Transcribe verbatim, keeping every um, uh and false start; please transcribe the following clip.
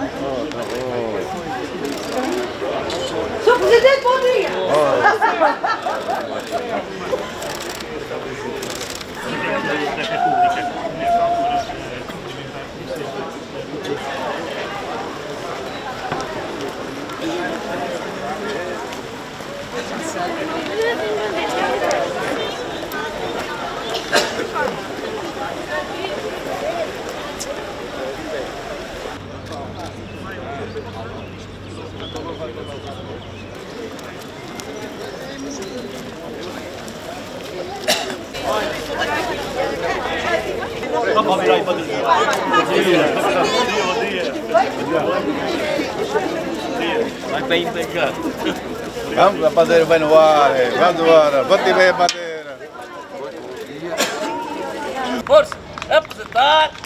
Senhor Presidente, bom dia! Da República. Vamos virar aí para dentro. Bom dia, bom dia, bom dia. Vai bem, bem cá. Vamos, a bandeira vai no ar, vamos embora, bate bem a bandeira. Força, apresentar.